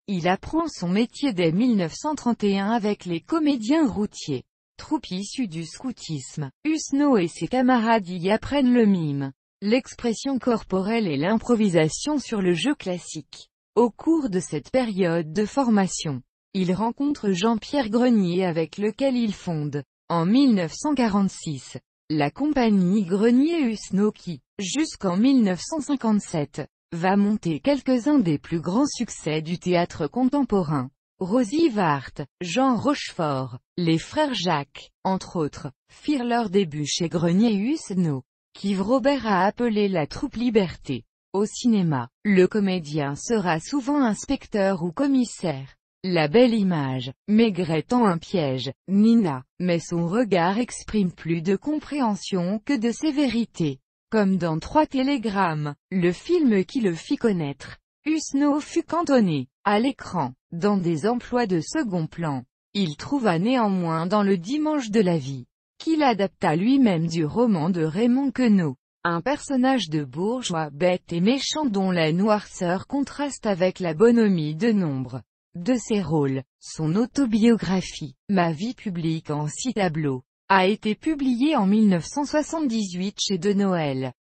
Il apprend son métier dès 1931 avec les Comédiens routiers. Troupe issue du scoutisme, Husneau et ses camarades y apprennent le mime, l'expression corporelle et l'improvisation sur le jeu classique. Au cours de cette période de formation, il rencontre Jean-Pierre Grenier avec lequel il fonde, en 1946, la compagnie Grenier-Husneau qui, jusqu'en 1957, va monter quelques-uns des plus grands succès du théâtre contemporain. Rosy Vart, Jean Rochefort, les frères Jacques, entre autres, firent leur début chez Grenier-Husneau, qu'Yves Robert a appelé la troupe Liberté. Au cinéma, le comédien sera souvent inspecteur ou commissaire. La belle image, Maigret tend un piège, Nina, mais son regard exprime plus de compréhension que de sévérité. Comme dans 3 télégrammes, le film qui le fit connaître, Husneau fut cantonné, à l'écran, dans des emplois de second plan. Il trouva néanmoins dans Le Dimanche de la vie, qu'il adapta lui-même du roman de Raymond Queneau, un personnage de bourgeois bête et méchant dont la noirceur contraste avec la bonhomie de nombre de ses rôles. Son autobiographie, Ma vie publique en 6 tableaux, a été publiée en 1978 chez De Noël.